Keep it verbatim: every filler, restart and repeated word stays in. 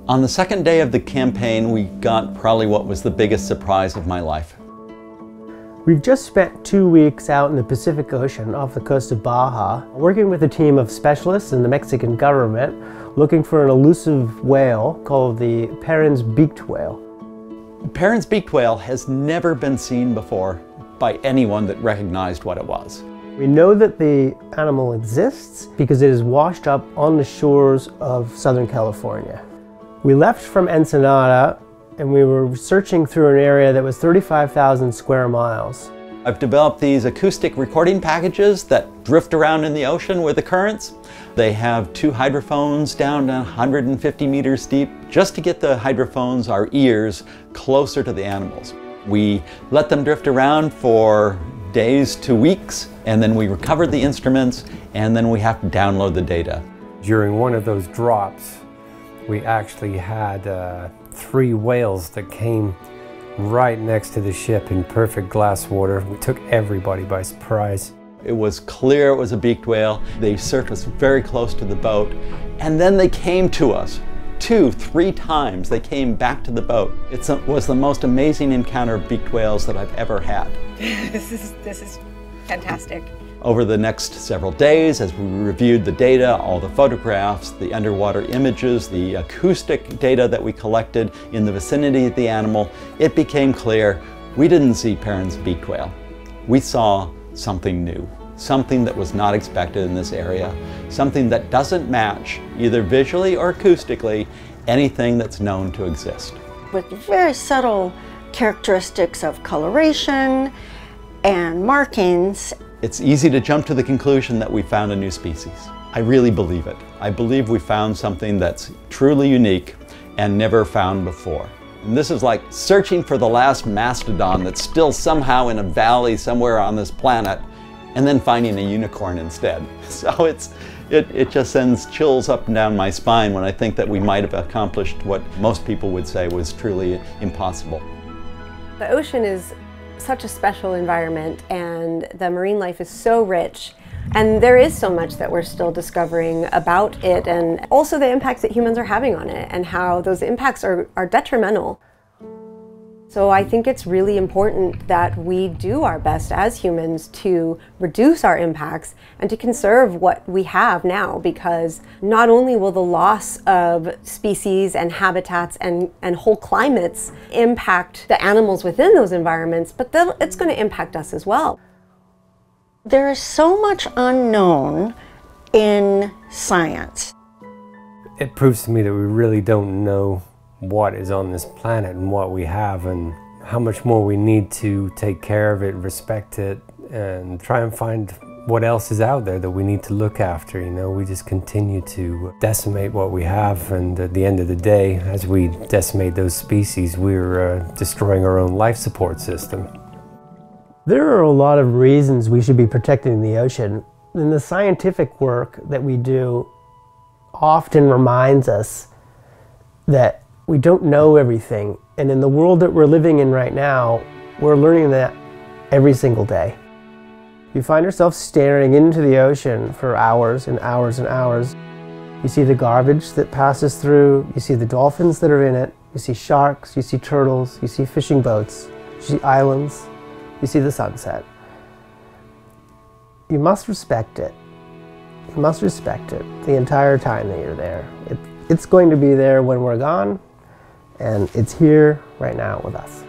On the second day of the campaign, we got probably what was the biggest surprise of my life. We've just spent two weeks out in the Pacific Ocean off the coast of Baja, working with a team of specialists in the Mexican government, looking for an elusive whale called the Perrin's beaked whale. Perrin's beaked whale has never been seen before by anyone that recognized what it was. We know that the animal exists because it is washed up on the shores of Southern California. We left from Ensenada and we were searching through an area that was thirty-five thousand square miles. I've developed these acoustic recording packages that drift around in the ocean with the currents. They have two hydrophones down to one hundred fifty meters deep, just to get the hydrophones, our ears, closer to the animals. We let them drift around for days to weeks, and then we recover the instruments, and then we have to download the data. During one of those drops, we actually had uh, three whales that came right next to the ship in perfect glass water. We took everybody by surprise. It was clear it was a beaked whale. They surfaced very close to the boat, and then they came to us. Two, three times they came back to the boat. It was the most amazing encounter of beaked whales that I've ever had. This is, this is fantastic. Over the next several days, as we reviewed the data, all the photographs, the underwater images, the acoustic data that we collected in the vicinity of the animal, it became clear we didn't see Perrin's beaked whale. We saw something new, something that was not expected in this area, something that doesn't match, either visually or acoustically, anything that's known to exist. With very subtle characteristics of coloration and markings. It's easy to jump to the conclusion that we found a new species. I really believe it. I believe we found something that's truly unique and never found before. And this is like searching for the last mastodon that's still somehow in a valley somewhere on this planet, and then finding a unicorn instead. So it's, it, it just sends chills up and down my spine when I think that we might have accomplished what most people would say was truly impossible. The ocean is such a special environment, and the marine life is so rich, and there is so much that we're still discovering about it, and also the impacts that humans are having on it and how those impacts are, are detrimental. So I think it's really important that we do our best as humans to reduce our impacts and to conserve what we have now, because not only will the loss of species and habitats and, and whole climates impact the animals within those environments, but it's going to impact us as well. There is so much unknown in science. It proves to me that we really don't know what is on this planet and what we have, and how much more we need to take care of it, respect it, and try and find what else is out there that we need to look after. You know, we just continue to decimate what we have, and at the end of the day, as we decimate those species, we're uh, destroying our own life support system. There are a lot of reasons we should be protecting the ocean, and the scientific work that we do often reminds us that we don't know everything, and in the world that we're living in right now, we're learning that every single day. You find yourself staring into the ocean for hours and hours and hours. You see the garbage that passes through, you see the dolphins that are in it, you see sharks, you see turtles, you see fishing boats, you see islands, you see the sunset. You must respect it. You must respect it the entire time that you're there. It, it's going to be there when we're gone, and it's here right now with us.